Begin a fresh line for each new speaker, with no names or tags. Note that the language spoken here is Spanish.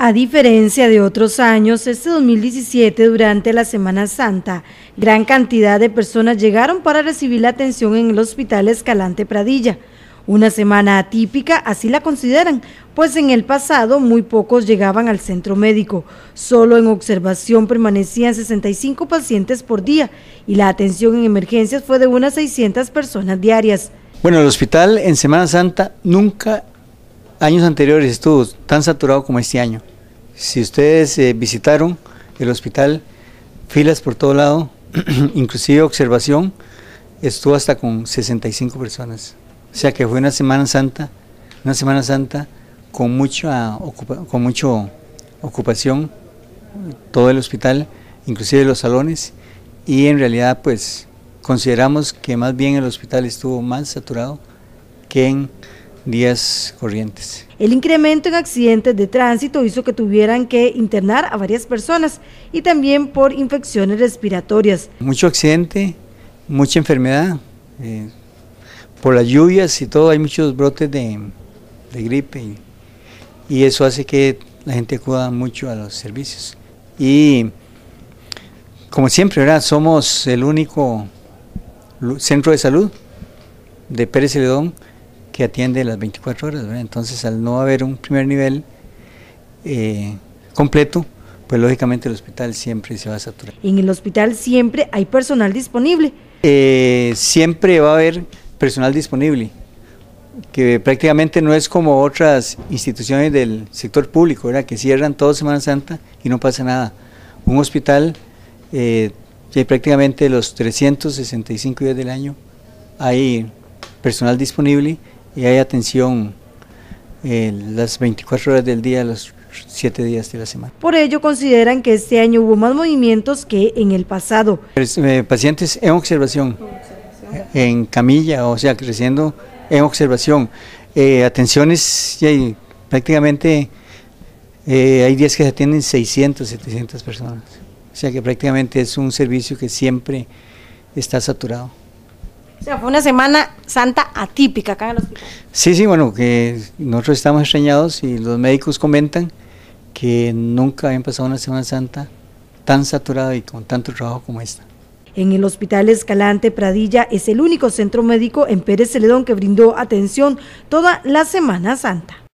A diferencia de otros años, este 2017, durante la Semana Santa, gran cantidad de personas llegaron para recibir la atención en el Hospital Escalante Pradilla. Una semana atípica, así la consideran, pues en el pasado muy pocos llegaban al centro médico. Solo en observación permanecían 65 pacientes por día y la atención en emergencias fue de unas 600 personas diarias.
Bueno, el hospital en Semana Santa nunca, años anteriores, estuvo tan saturado como este año. Si ustedes visitaron el hospital, filas por todo lado, inclusive observación, estuvo hasta con 65 personas. O sea que fue una Semana Santa con mucha ocupación, todo el hospital, inclusive los salones, y en realidad pues consideramos que más bien el hospital estuvo más saturado que en días corrientes.
El incremento en accidentes de tránsito hizo que tuvieran que internar a varias personas y también por infecciones respiratorias.
Mucho accidente, mucha enfermedad, por las lluvias y todo, hay muchos brotes de gripe y eso hace que la gente acuda mucho a los servicios. Y como siempre, ¿verdad? Somos el único centro de salud de Pérez Celedón que atiende las 24 horas, ¿verdad? Entonces, al no haber un primer nivel completo, pues lógicamente el hospital siempre se va a saturar.
En el hospital siempre hay personal disponible.
Siempre va a haber personal disponible, que prácticamente no es como otras instituciones del sector público, ¿verdad? Que cierran toda Semana Santa y no pasa nada. Un hospital, prácticamente los 365 días del año hay personal disponible y hay atención las 24 horas del día, los 7 días de la semana.
Por ello consideran que este año hubo más movimientos que en el pasado.
Pacientes en observación, en camilla, o sea, creciendo en observación. Atenciones, prácticamente hay días que se atienden 600, 700 personas. O sea que prácticamente es un servicio que siempre está saturado.
O sea, fue una Semana Santa atípica acá en el hospital.
Sí, bueno, que nosotros estamos extrañados y los médicos comentan que nunca habían pasado una Semana Santa tan saturada y con tanto trabajo como esta.
En el Hospital Escalante Pradilla es el único centro médico en Pérez Celedón que brindó atención toda la Semana Santa.